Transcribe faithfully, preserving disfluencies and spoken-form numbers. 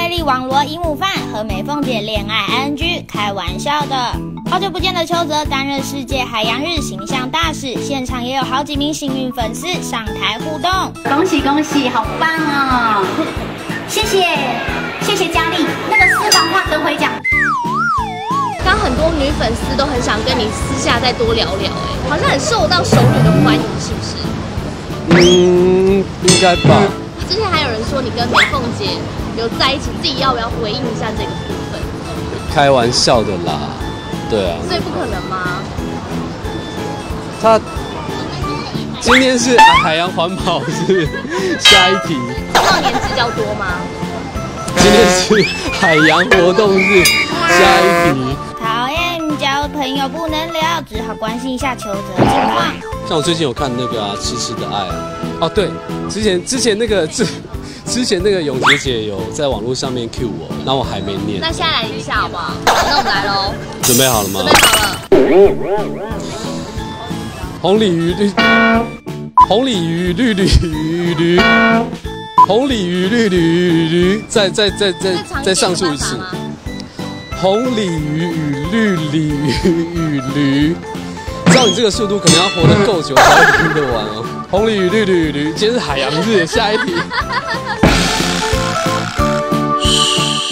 魅力网罗姨母饭和美凤姐恋爱 I N G， 开玩笑的。好久不见的邱泽担任世界海洋日形象大使，现场也有好几名幸运粉丝上台互动。 恭喜恭喜，好棒哦！谢谢谢谢佳丽，那个私房话等会讲。 刚很多女粉丝都很想跟你私下再多聊聊，哎，好像很受到熟女的欢迎，是不是？ 嗯，应该吧。 之前还有人说你跟美凤姐有在一起，自己要不要回应一下这个部分？ 开玩笑的啦，对啊。 所以不可能吗？ 他今天是海洋环保是下一题。 少年比较多吗？ 今天是海洋活动日，下一题。 讨厌交朋友不能聊，只好关心一下邱泽近况。 像我最近有看那个啊，痴痴的爱啊。哦，对，之前之前那个之之前那个永杰姐有在网络上面 cue 我，然后我还没念。 那现在来一下好不好？好，那我们来喽。 准备好了吗？ 准备好了。 红鲤鱼绿，红鲤鱼绿鲤鱼，红鲤鱼绿鲤鱼，再再再再再上述一次。红鲤鱼与绿鲤鱼与驴，照你这个速度，可能要活得够久才会听得完哦。红鲤鱼绿鲤鱼，今天是海洋日，下一题。